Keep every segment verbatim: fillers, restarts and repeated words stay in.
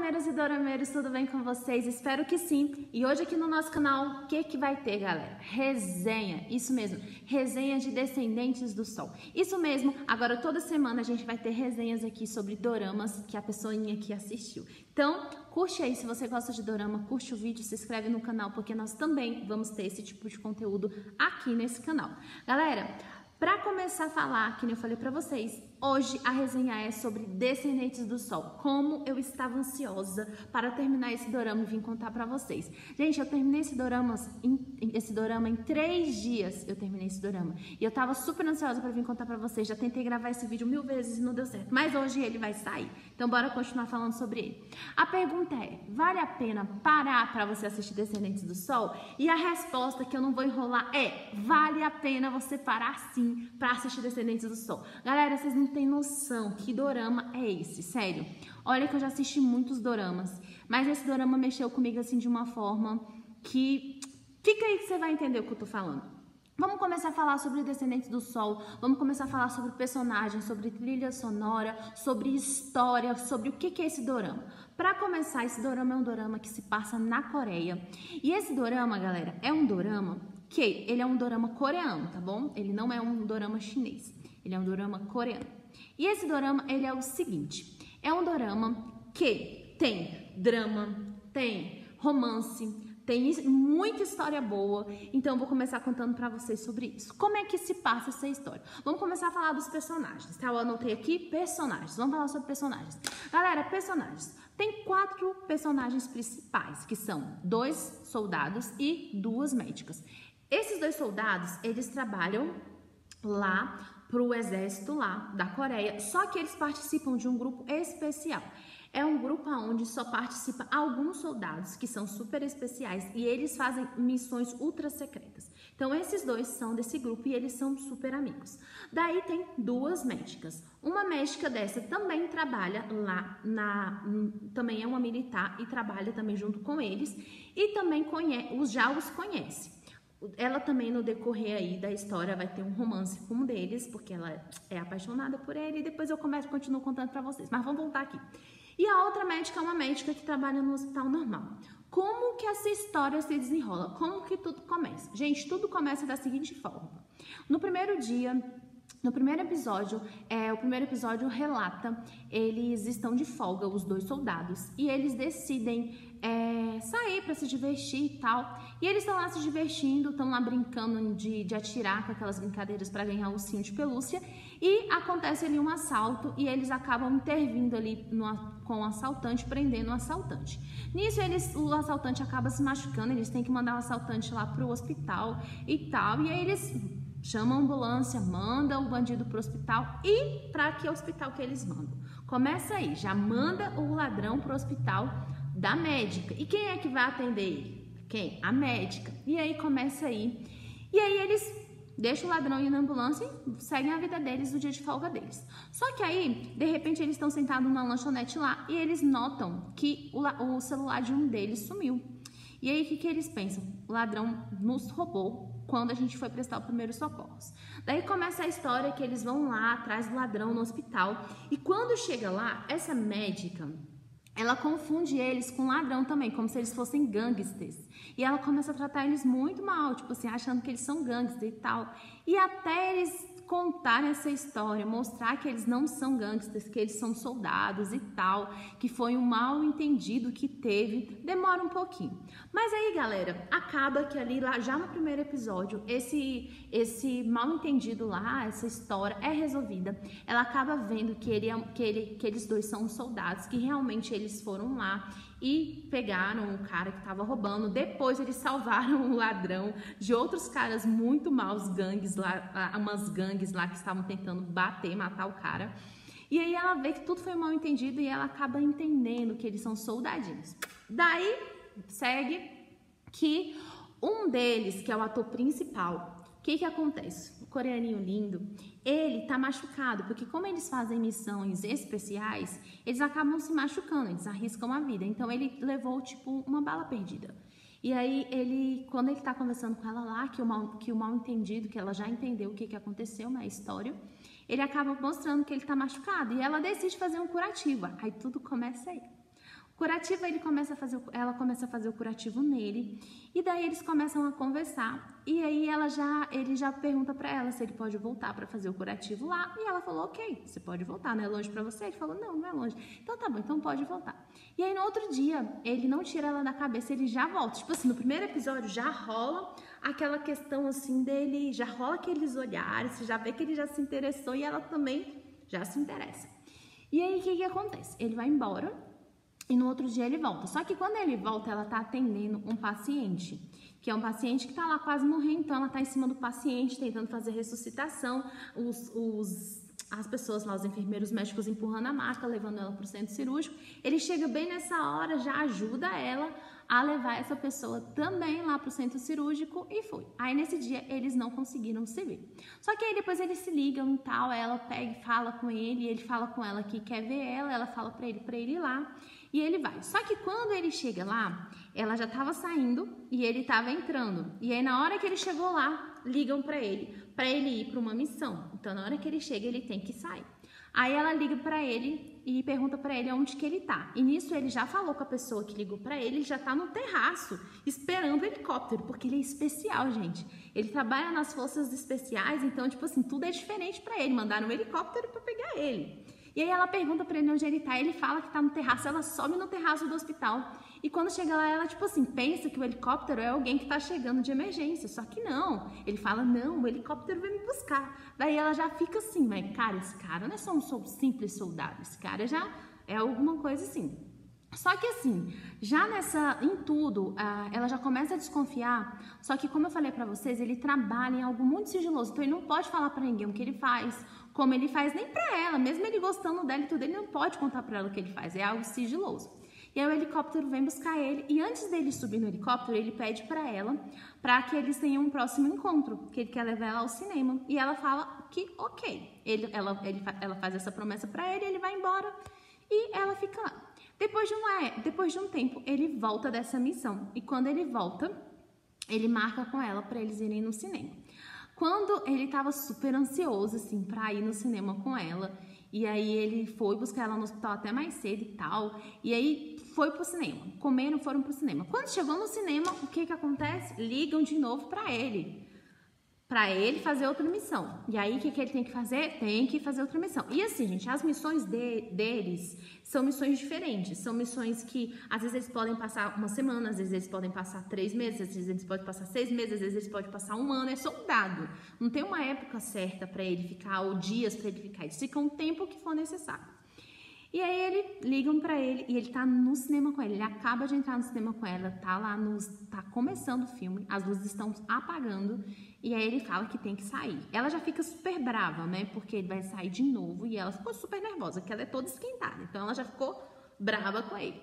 dorameiras e dorameiros, tudo bem com vocês? Espero que sim. E hoje aqui no nosso canal, o que que vai ter, galera? Resenha, isso mesmo, resenha de Descendentes do Sol. Isso mesmo, agora toda semana a gente vai ter resenhas aqui sobre doramas que a pessoinha aqui assistiu. Então, curte aí, se você gosta de dorama, curte o vídeo, se inscreve no canal, porque nós também vamos ter esse tipo de conteúdo aqui nesse canal. Galera, para começar a falar, que nem eu falei para vocês, hoje a resenha é sobre Descendentes do Sol. Como eu estava ansiosa para terminar esse dorama e vim contar para vocês. Gente, eu terminei esse dorama, esse dorama em três dias. Eu terminei esse dorama e eu tava super ansiosa para vir contar para vocês. Já tentei gravar esse vídeo mil vezes e não deu certo, mas hoje ele vai sair. Então bora continuar falando sobre ele. A pergunta é: vale a pena parar para você assistir Descendentes do Sol? E a resposta, que eu não vou enrolar, é: vale a pena você parar sim para assistir Descendentes do Sol. Galera, vocês não têm noção que dorama é esse, sério. Olha que eu já assisti muitos doramas, mas esse dorama mexeu comigo assim de uma forma que... Fica aí que você vai entender o que eu tô falando. Vamos começar a falar sobre Descendentes do Sol, vamos começar a falar sobre personagens, sobre trilha sonora, sobre história, sobre o que que é esse dorama. Para começar, esse dorama é um dorama que se passa na Coreia. E esse dorama, galera, é um dorama que ele é um dorama coreano, tá bom? Ele não é um dorama chinês, ele é um dorama coreano. E esse dorama, ele é o seguinte, é um dorama que tem drama, tem romance, tem muita história boa, então eu vou começar contando pra vocês sobre isso. Como é que se passa essa história? Vamos começar a falar dos personagens, tá? Eu anotei aqui personagens, vamos falar sobre personagens. Galera, personagens. Tem quatro personagens principais, que são dois soldados e duas médicas. Esses dois soldados, eles trabalham lá pro exército lá da Coreia, só que eles participam de um grupo especial. É um grupo onde só participa alguns soldados que são super especiais e eles fazem missões ultra secretas. Então esses dois são desse grupo e eles são super amigos. Daí tem duas médicas. Uma médica dessa também trabalha lá na, também é uma militar e trabalha também junto com eles e também conhece, já os conhece. Ela também, no decorrer aí da história, vai ter um romance com um deles, porque ela é apaixonada por ele, e depois eu começo, continuo contando pra vocês. Mas vamos voltar aqui. E a outra médica é uma médica que trabalha no hospital normal. Como que essa história se desenrola? Como que tudo começa? Gente, tudo começa da seguinte forma. No primeiro dia... No primeiro episódio, é, o primeiro episódio relata, eles estão de folga, os dois soldados, e eles decidem é, sair para se divertir e tal. E eles estão lá se divertindo, estão lá brincando de, de atirar com aquelas brincadeiras para ganhar ursinho de pelúcia. E acontece ali um assalto e eles acabam intervindo ali no, com o assaltante, prendendo o assaltante. Nisso, eles, o assaltante acaba se machucando, eles têm que mandar o assaltante lá para o hospital e tal. E aí eles... chamam a ambulância, mandam o bandido pro hospital. E para que hospital que eles mandam? Começa aí, já manda o ladrão pro hospital da médica. E quem é que vai atender ele? Quem? A médica. E aí começa aí. E aí eles deixam o ladrão ir na ambulância e seguem a vida deles, o dia de folga deles. Só que aí, de repente, eles estão sentados numa lanchonete lá e eles notam que o, o celular de um deles sumiu. E aí, o que, que eles pensam? O ladrão nos roubou quando a gente foi prestar o primeiro socorros. Daí começa a história que eles vão lá atrás do ladrão no hospital. E quando chega lá, essa médica, ela confunde eles com ladrão também, como se eles fossem gangsters. E ela começa a tratar eles muito mal, tipo assim, achando que eles são gangsters e tal. E até eles contar essa história, mostrar que eles não são gangsters, que eles são soldados e tal, que foi um mal entendido que teve, demora um pouquinho. Mas aí, galera, acaba que ali, lá, já no primeiro episódio, esse, esse mal entendido lá, essa história é resolvida. Ela acaba vendo que, ele, que, ele, que eles dois são soldados, que realmente eles foram lá e pegaram o cara que estava roubando. Depois eles salvaram o ladrão de outros caras muito maus, gangues lá, umas gangues lá que estavam tentando bater, matar o cara. E aí ela vê que tudo foi mal entendido e ela acaba entendendo que eles são soldadinhos. Daí segue que um deles, que é o ator principal, o que que acontece? O coreaninho lindo, ele tá machucado, porque como eles fazem missões especiais, eles acabam se machucando, eles arriscam a vida. Então ele levou tipo uma bala perdida. E aí ele, quando ele tá conversando com ela lá, que o mal, que o mal entendido, que ela já entendeu o que que aconteceu na história, ele acaba mostrando que ele tá machucado e ela decide fazer um curativo. Aí tudo começa aí. Curativo, ele começa a fazer, ela começa a fazer o curativo nele, e daí eles começam a conversar, e aí ela já, ele já pergunta pra ela se ele pode voltar pra fazer o curativo lá, e ela falou, ok, você pode voltar, não é longe pra você? Ele falou, não, não é longe. Então tá bom, então pode voltar. E aí no outro dia, ele não tira ela da cabeça, ele já volta. Tipo assim, no primeiro episódio já rola aquela questão assim dele, já rola aqueles olhares, você já vê que ele já se interessou e ela também já se interessa. E aí o que que acontece? Ele vai embora, e no outro dia ele volta. Só que quando ele volta, ela tá atendendo um paciente, que é um paciente que tá lá quase morrendo, então ela tá em cima do paciente, tentando fazer ressuscitação, os, os, as pessoas lá, os enfermeiros médicos empurrando a maca, levando ela pro centro cirúrgico. Ele chega bem nessa hora, já ajuda ela a levar essa pessoa também lá pro centro cirúrgico e foi. Aí nesse dia eles não conseguiram se ver. Só que aí depois eles se ligam e tal, ela pega e fala com ele, ele fala com ela que quer ver ela, ela fala pra ele pra ele ir lá. E ele vai. Só que quando ele chega lá, ela já estava saindo e ele estava entrando. E aí na hora que ele chegou lá, ligam para ele, para ele ir para uma missão. Então na hora que ele chega, ele tem que sair. Aí ela liga para ele e pergunta para ele onde que ele tá. E nisso ele já falou com a pessoa que ligou para ele, ele já tá no terraço esperando o helicóptero, porque ele é especial, gente. Ele trabalha nas forças especiais, então tipo assim, tudo é diferente para ele. Mandaram um helicóptero para pegar ele. E aí ela pergunta pra ele onde ele tá, ele fala que tá no terraço, ela sobe no terraço do hospital. E quando chega lá, ela, tipo assim, pensa que o helicóptero é alguém que tá chegando de emergência. Só que não. Ele fala, não, o helicóptero vai me buscar. Daí ela já fica assim, mas cara, esse cara não é só um simples soldado, esse cara já é alguma coisa assim. Só que assim, já nessa, em tudo, ela já começa a desconfiar, só que como eu falei pra vocês, ele trabalha em algo muito sigiloso, então ele não pode falar pra ninguém o que ele faz, como ele faz, nem pra ela, mesmo ele gostando dela e tudo, ele não pode contar pra ela o que ele faz, é algo sigiloso. E aí o helicóptero vem buscar ele, e antes dele subir no helicóptero, ele pede pra ela, pra que eles tenham um próximo encontro, que ele quer levar ela ao cinema, e ela fala que ok, ele, ela, ele, ela faz essa promessa pra ele, ele vai embora, e ela fica lá. Depois de, uma, depois de um tempo, ele volta dessa missão. E quando ele volta, ele marca com ela para eles irem no cinema. Quando ele tava super ansioso, assim, pra ir no cinema com ela, e aí ele foi buscar ela no hospital até mais cedo e tal, e aí foi pro cinema. Comeram, foram pro cinema. Quando chegou no cinema, o que que acontece? Ligam de novo pra ele. Pra ele fazer outra missão. E aí, o que, que ele tem que fazer? Tem que fazer outra missão. E assim, gente, as missões de, deles são missões diferentes. São missões que, às vezes, eles podem passar uma semana, às vezes eles podem passar três meses, às vezes eles podem passar seis meses, às vezes eles podem passar um ano. É soldado. Não tem uma época certa pra ele ficar, ou dias pra ele ficar. Eles ficam o tempo que for necessário. E aí, ele ligam pra ele e ele tá no cinema com ela. Ele acaba de entrar no cinema com ela, tá lá, nos, tá começando o filme, as luzes estão apagando. E aí ele fala que tem que sair. Ela já fica super brava, né? Porque ele vai sair de novo e ela ficou super nervosa, porque ela é toda esquentada. Então ela já ficou brava com ele.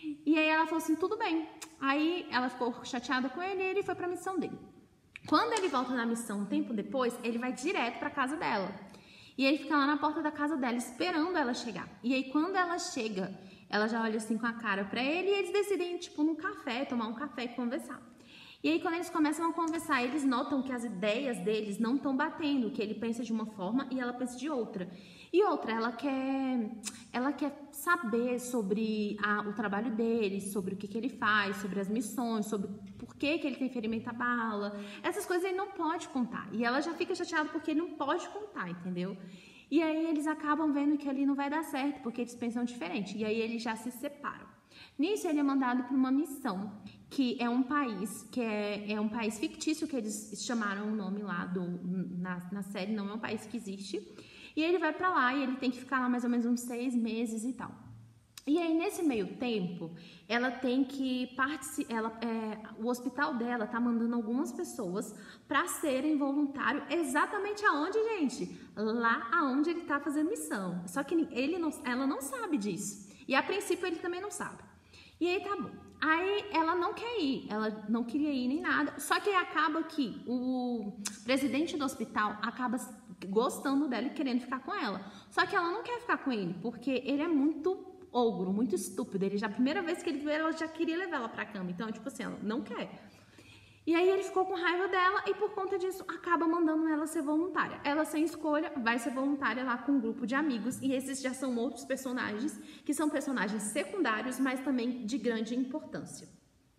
E aí ela falou assim, tudo bem. Aí ela ficou chateada com ele e ele foi pra missão dele. Quando ele volta na missão um tempo depois, ele vai direto pra casa dela. E ele fica lá na porta da casa dela esperando ela chegar. E aí quando ela chega, ela já olha assim com a cara pra ele e eles decidem ir tipo num café, tomar um café e conversar. E aí, quando eles começam a conversar, eles notam que as ideias deles não estão batendo, que ele pensa de uma forma e ela pensa de outra. E outra, ela quer, ela quer saber sobre a, o trabalho dele, sobre o que, que ele faz, sobre as missões, sobre por que, que ele tem ferimento à bala. Essas coisas ele não pode contar. E ela já fica chateada porque ele não pode contar, entendeu? E aí eles acabam vendo que ali não vai dar certo, porque eles pensam diferente. E aí eles já se separam. Nisso, ele é mandado para uma missão, que é um país, que é, é um país fictício, que eles chamaram o nome lá do, na, na série, não é um país que existe. E ele vai para lá e ele tem que ficar lá mais ou menos uns seis meses e tal. E aí, nesse meio tempo, ela tem que participar, é, o hospital dela tá mandando algumas pessoas para serem voluntário exatamente aonde, gente? Lá aonde ele tá fazendo missão. Só que ele não, ela não sabe disso. E a princípio ele também não sabe. E aí tá bom. Aí ela não quer ir, ela não queria ir nem nada. Só que aí acaba que o presidente do hospital acaba gostando dela e querendo ficar com ela. Só que ela não quer ficar com ele, porque ele é muito ogro, muito estúpido. Ele já, a primeira vez que ele viu ela, já queria levar ela pra cama. Então, tipo assim, ela não quer. E aí ele ficou com raiva dela e por conta disso acaba mandando ela ser voluntária. Ela sem escolha vai ser voluntária lá com um grupo de amigos e esses já são outros personagens que são personagens secundários, mas também de grande importância.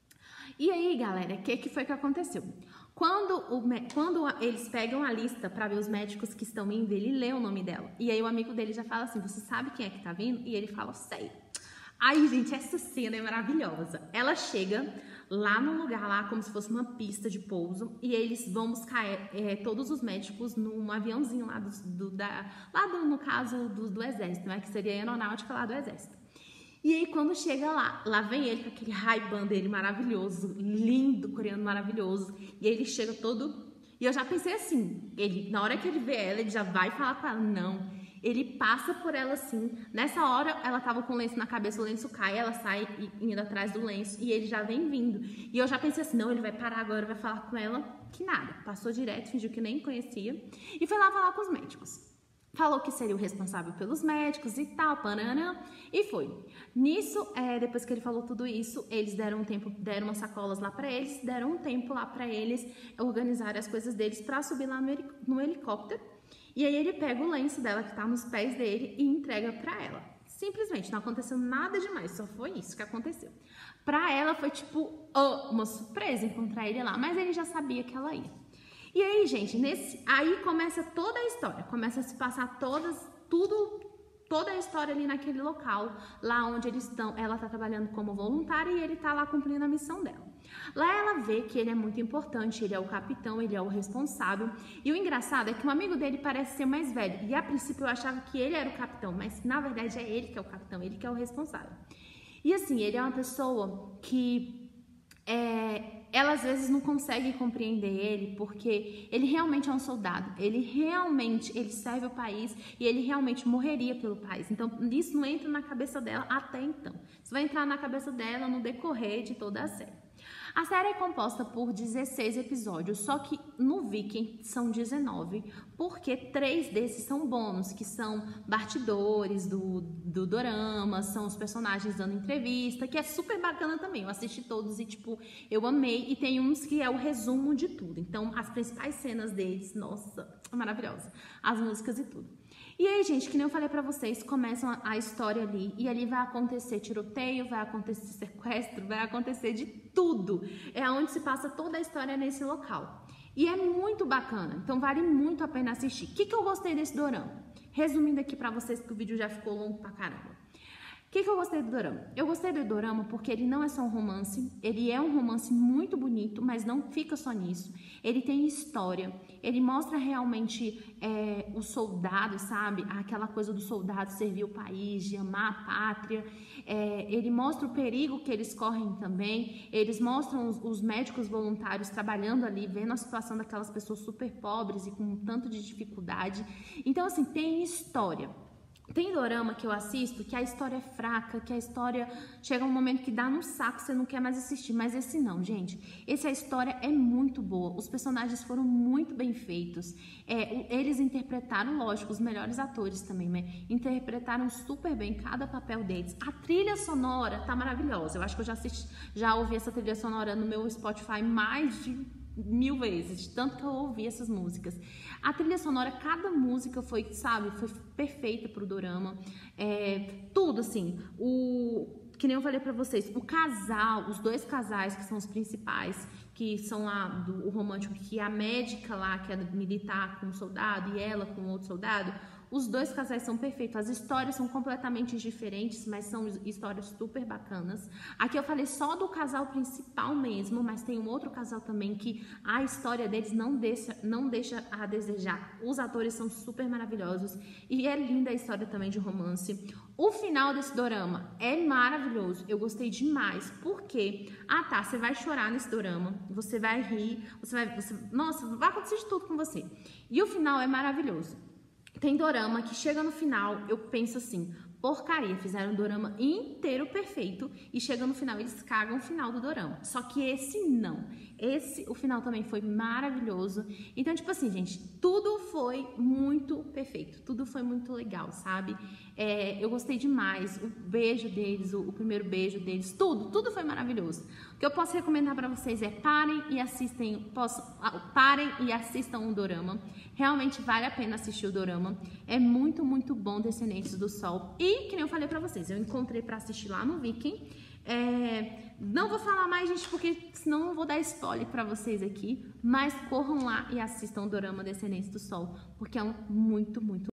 E aí, galera, o que, que foi que aconteceu? Quando, o, quando eles pegam a lista para ver os médicos que estão indo, ele lê o nome dela. E aí o amigo dele já fala assim, você sabe quem é que tá vindo? E ele fala, sei. Aí, gente, essa cena é maravilhosa. Ela chega lá no lugar, lá como se fosse uma pista de pouso, e eles vão buscar é, todos os médicos num aviãozinho lá, do, do, da, lá do, no caso do, do exército, né, que seria a aeronáutica lá do exército. E aí quando chega lá, lá vem ele com aquele Ray-Ban dele maravilhoso, lindo, coreano maravilhoso, e aí ele chega todo, e eu já pensei assim, ele, na hora que ele vê ela, ele já vai falar com ela, não. Ele passa por ela assim, nessa hora ela tava com o lenço na cabeça, o lenço cai, ela sai indo atrás do lenço e ele já vem vindo. E eu já pensei assim, não, ele vai parar agora, vai falar com ela, que nada. Passou direto, fingiu que nem conhecia e foi lá falar com os médicos. Falou que seria o responsável pelos médicos e tal, pananã, e foi. Nisso, é, depois que ele falou tudo isso, eles deram um tempo, deram umas sacolas lá pra eles, deram um tempo lá pra eles organizarem as coisas deles pra subir lá no, no helicóptero. E aí ele pega o lenço dela que tá nos pés dele e entrega pra ela. Simplesmente, não aconteceu nada demais, só foi isso que aconteceu. Pra ela foi tipo oh, uma surpresa encontrar ele lá, mas ele já sabia que ela ia. E aí, gente, nesse, aí começa toda a história, começa a se passar todas, tudo, toda a história ali naquele local, lá onde eles estão, ela tá trabalhando como voluntária e ele tá lá cumprindo a missão dela. Lá ela vê que ele é muito importante, ele é o capitão, ele é o responsável. E o engraçado é que um amigo dele parece ser mais velho. E a princípio eu achava que ele era o capitão, mas na verdade é ele que é o capitão, ele que é o responsável. E assim, ele é uma pessoa que é, ela às vezes não consegue compreender ele, porque ele realmente é um soldado, ele realmente ele serve o país e ele realmente morreria pelo país. Então isso não entra na cabeça dela até então. Isso vai entrar na cabeça dela no decorrer de toda a série. A série é composta por dezesseis episódios, só que no Viking são dezenove, porque três desses são bônus, que são bastidores do, do dorama, são os personagens dando entrevista, que é super bacana também. Eu assisti todos e, tipo, eu amei. E tem uns que é o resumo de tudo. Então, as principais cenas deles, nossa, maravilhosa. As músicas e tudo. E aí, gente, que nem eu falei pra vocês, começam a história ali, e ali vai acontecer tiroteio, vai acontecer sequestro, vai acontecer de tudo. É onde se passa toda a história nesse local. E é muito bacana, então vale muito a pena assistir. O que, que eu gostei desse dorama? Resumindo aqui pra vocês, que o vídeo já ficou longo pra caramba. O que, que eu gostei do dorama? Eu gostei do dorama porque ele não é só um romance, ele é um romance muito bonito, mas não fica só nisso. Ele tem história, ele mostra realmente é, o soldado, sabe? Aquela coisa do soldado servir o país, de amar a pátria. É, ele mostra o perigo que eles correm também, eles mostram os, os médicos voluntários trabalhando ali, vendo a situação daquelas pessoas super pobres e com um tanto de dificuldade. Então, assim, tem história. Tem dorama que eu assisto que a história é fraca, que a história chega um momento que dá no saco, você não quer mais assistir, mas esse não, gente. Esse a história é muito boa, os personagens foram muito bem feitos, é, eles interpretaram, lógico, os melhores atores também, né? Interpretaram super bem cada papel deles. A trilha sonora tá maravilhosa, eu acho que eu já assisti, já ouvi essa trilha sonora no meu Spotify mais de mil vezes, de tanto que eu ouvi essas músicas. A trilha sonora, cada música foi, sabe, foi perfeita pro dorama. É, tudo assim, o que nem eu falei pra vocês, o casal, os dois casais que são os principais, que são lá do o romântico, que é a médica lá, que é militar com um soldado, e ela com outro soldado. Os dois casais são perfeitos, as histórias são completamente diferentes, mas são histórias super bacanas. Aqui eu falei só do casal principal mesmo, mas tem um outro casal também que a história deles não deixa, não deixa a desejar. Os atores são super maravilhosos e é linda a história também de romance. O final desse dorama é maravilhoso, eu gostei demais, porque, ah tá, você vai chorar nesse dorama, você vai rir, você vai, você, nossa, vai acontecer de tudo com você. E o final é maravilhoso. Tem dorama que chega no final, eu penso assim, porcaria, fizeram o dorama inteiro perfeito e chega no final eles cagam o final do dorama. Só que esse não. Esse, o final também foi maravilhoso. Então, tipo assim, gente, tudo foi muito perfeito, tudo foi muito legal, sabe? É, eu gostei demais, o beijo deles, o, o primeiro beijo deles, tudo, tudo foi maravilhoso. O que eu posso recomendar pra vocês é parem e assistem, posso, parem e assistam o dorama. Realmente vale a pena assistir o dorama. É muito, muito bom, Descendentes do Sol. E, que nem eu falei pra vocês, eu encontrei pra assistir lá no Viki. É, não vou falar mais, gente, porque senão eu vou dar spoiler pra vocês aqui. Mas corram lá e assistam o dorama Descendentes do Sol, porque é um muito, muito